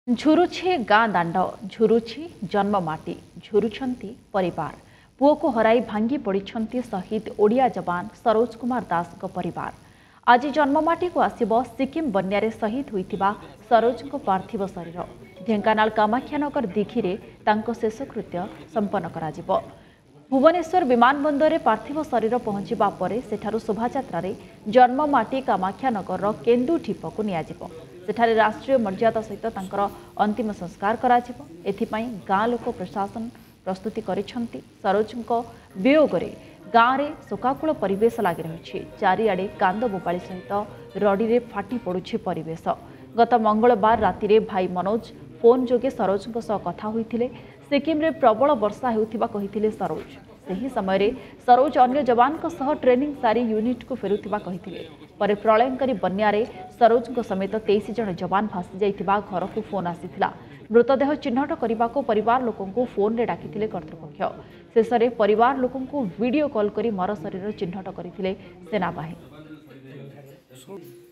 ଝୁରୁଛି ଗାଁ ଦାଣ୍ଡ ଝୁରୁଛି ଜନ୍ମମାଟି ଝୁରୁଛନ୍ତି ପରିବାର ପୁଅକୁ ହରାଇ ଭାଙ୍ଗି ପଡ଼ିଛନ୍ତି ଶହୀଦ ଓଡ଼ିଆ ଯବାନ ସରୋଜ କୁମାର ଦାସଙ୍କ ପରିବାର। ଆଜି ଜନ୍ମମାଟିକୁ ଆସିବ ସିକିମ୍ ବନ୍ୟାରେ ଶହୀଦ ହୋଇଥିବା ସରୋଜଙ୍କ ପାର୍ଥିବ ଶରୀର। ଢେଙ୍କାନାଳ କାମାକ୍ଷାନଗର ଦିଘିରେ ତାଙ୍କ ଶେଷକୃତ୍ୟ ସମ୍ପନ୍ନ କରାଯିବ। ଭୁବନେଶ୍ୱର ବିମାନବନ୍ଦରରେ ପାର୍ଥିବ ଶରୀର ପହଞ୍ଚିବା ପରେ ସେଠାରୁ ଶୋଭାଯାତ୍ରାରେ ଜନ୍ମମାଟି କାମାକ୍ଷାନଗରର କେନ୍ଦୁ ଢିପକୁ ନିଆଯିବ। ସେଠାରେ ରାଷ୍ଟ୍ରୀୟ ମର୍ଯ୍ୟାଦା ସହିତ ତାଙ୍କର ଅନ୍ତିମ ସଂସ୍କାର କରାଯିବ। ଏଥିପାଇଁ ଗାଁ ଲୋକ ପ୍ରଶାସନ ପ୍ରସ୍ତୁତି କରିଛନ୍ତି। ସରୋଜଙ୍କ ବିୟୋଗରେ ଗାଁରେ ଶୋକାକୁଳ ପରିବେଶ ଲାଗି ରହିଛି। ଚାରିଆଡ଼େ କାନ୍ଦ ବୋବାଳି ସହିତ ରଡ଼ିରେ ଫାଟି ପଡ଼ୁଛି ପରିବେଶ। ଗତ ମଙ୍ଗଳବାର ରାତିରେ ଭାଇ ମନୋଜ ଫୋନ୍ ଯୋଗେ ସରୋଜଙ୍କ ସହ କଥା ହୋଇଥିଲେ। ସିକିମ୍ରେ ପ୍ରବଳ ବର୍ଷା ହେଉଥିବା କହିଥିଲେ ସରୋଜ। ସେହି ସମୟରେ ସରୋଜ ଅନ୍ୟ ଯବାନଙ୍କ ସହ ଟ୍ରେନିଂ ସାରି ୟୁନିଟ୍କୁ ଫେରୁଥିବା କହିଥିଲେ। ପରେ ପ୍ରଳୟଙ୍କରୀ ବନ୍ୟାରେ ସରୋଜଙ୍କ ସମେତ 23 ଜଣ ଯବାନ ଭାସି ଯାଇଥିବା ଘରକୁ ଫୋନ୍ ଆସିଥିଲା। ମୃତଦେହ ଚିହ୍ନଟ କରିବାକୁ ପରିବାର ଲୋକଙ୍କୁ ଫୋନ୍ରେ ଡାକିଥିଲେ କର୍ତ୍ତୃପକ୍ଷ। ଶେଷରେ ପରିବାର ଲୋକଙ୍କୁ ଭିଡିଓ କଲ୍ କରି ମର ଶରୀର ଚିହ୍ନଟ କରିଥିଲେ ସେନାବାହିନୀ।